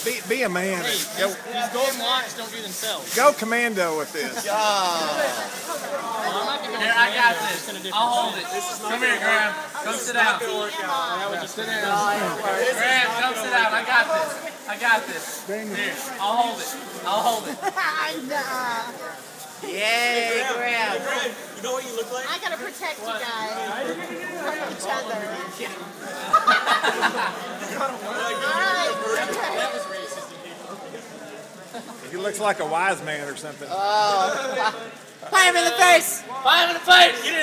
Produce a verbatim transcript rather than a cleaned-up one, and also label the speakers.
Speaker 1: Be, be a man.
Speaker 2: Hey,
Speaker 1: Go,
Speaker 2: these golden locks don't do themselves.
Speaker 1: go commando with this.
Speaker 2: Well, I'm not gonna go
Speaker 3: Here, I got
Speaker 2: commando,
Speaker 3: this.
Speaker 2: just in a different
Speaker 3: I'll hold
Speaker 2: way.
Speaker 3: it. Come here, Graham. Come sit down. Sit down. Graham, come sit down. I got this. I got this. Here, I'll hold it. I'll hold it. Yay, Graham.
Speaker 4: You know what you look like?
Speaker 5: I gotta protect you guys from each other. Alright.
Speaker 2: That was racist.
Speaker 1: He looks like a wise man or something.
Speaker 3: Fire him in the face! Fire him in the face!